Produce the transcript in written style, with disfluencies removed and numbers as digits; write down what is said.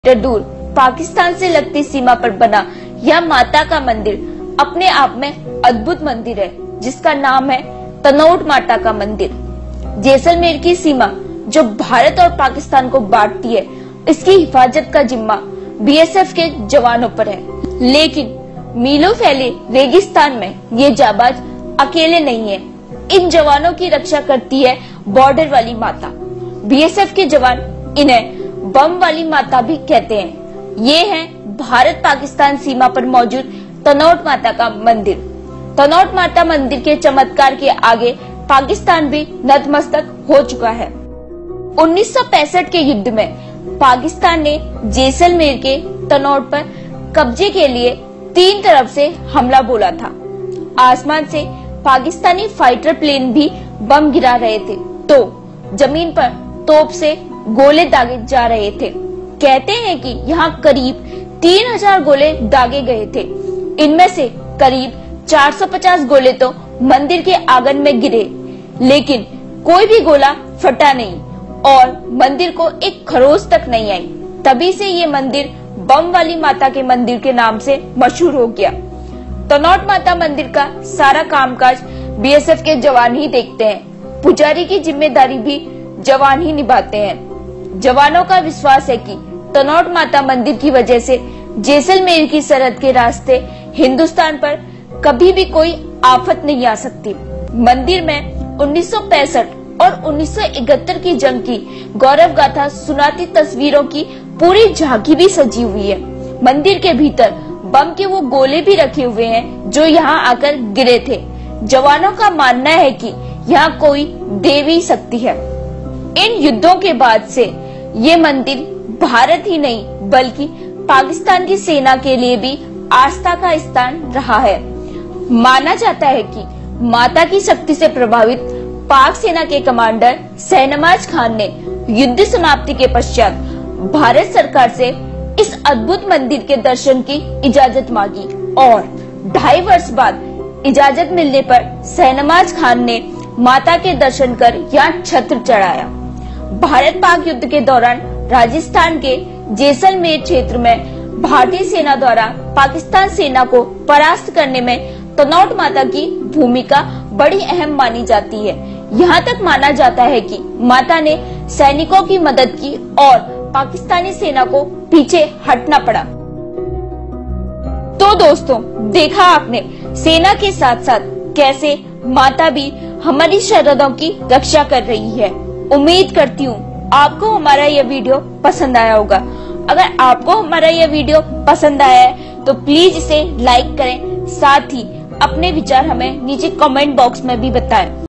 दूर पाकिस्तान से लगती सीमा पर बना यह माता का मंदिर अपने आप में अद्भुत मंदिर है, जिसका नाम है तनोट माता का मंदिर। जैसलमेर की सीमा जो भारत और पाकिस्तान को बांटती है, इसकी हिफाजत का जिम्मा बीएसएफ के जवानों पर है। लेकिन मीलों फैले रेगिस्तान में ये जाबाज अकेले नहीं है। इन जवानों की रक्षा करती है बॉर्डर वाली माता। बीएसएफ के जवान इन्हें बम वाली माता भी कहते हैं। ये है भारत पाकिस्तान सीमा पर मौजूद तनोट माता का मंदिर। तनोट माता मंदिर के चमत्कार के आगे पाकिस्तान भी नतमस्तक हो चुका है। 1965 के युद्ध में पाकिस्तान ने जैसलमेर के तनोट पर कब्जे के लिए 3 तरफ से हमला बोला था। आसमान से पाकिस्तानी फाइटर प्लेन भी बम गिरा रहे थे, तो जमीन पर तोप से गोले दागे जा रहे थे। कहते हैं कि यहाँ करीब 3000 गोले दागे गए थे। इनमें से करीब 450 गोले तो मंदिर के आंगन में गिरे, लेकिन कोई भी गोला फटा नहीं और मंदिर को एक खरोच तक नहीं आई। तभी से ये मंदिर बम वाली माता के मंदिर के नाम से मशहूर हो गया। तनोट माता मंदिर का सारा कामकाज बीएसएफ के जवान ही देखते हैं। पुजारी की जिम्मेदारी भी जवान ही निभाते हैं। जवानों का विश्वास है कि तनोट माता मंदिर की वजह से जैसलमेर की सरहद के रास्ते हिंदुस्तान पर कभी भी कोई आफत नहीं आ सकती। मंदिर में 1965 और 1971 की जंग की गौरव गाथा सुनाती तस्वीरों की पूरी झांकी भी सजी हुई है। मंदिर के भीतर बम के वो गोले भी रखे हुए हैं जो यहाँ आकर गिरे थे। जवानों का मानना है कि यहाँ कोई देवी शक्ति है। इन युद्धों के बाद से ये मंदिर भारत ही नहीं बल्कि पाकिस्तान की सेना के लिए भी आस्था का स्थान रहा है। माना जाता है कि माता की शक्ति से प्रभावित पाक सेना के कमांडर शहनवाज खान ने युद्ध समाप्ति के पश्चात भारत सरकार से इस अद्भुत मंदिर के दर्शन की इजाजत मांगी और 2.5 वर्ष बाद इजाजत मिलने पर शहनवाज खान ने माता के दर्शन कर यहाँ छत्र चढ़ाया। भारत पाक युद्ध के दौरान राजस्थान के जैसलमेर क्षेत्र में भारतीय सेना द्वारा पाकिस्तान सेना को परास्त करने में तनोट माता की भूमिका बड़ी अहम मानी जाती है। यहाँ तक माना जाता है कि माता ने सैनिकों की मदद की और पाकिस्तानी सेना को पीछे हटना पड़ा। तो दोस्तों, देखा आपने सेना के साथ साथ कैसे माता भी हमारी सरहदों की रक्षा कर रही है। उम्मीद करती हूँ आपको हमारा यह वीडियो पसंद आया होगा। अगर आपको हमारा यह वीडियो पसंद आया है तो प्लीज इसे लाइक करें, साथ ही अपने विचार हमें नीचे कमेंट बॉक्स में भी बताएं।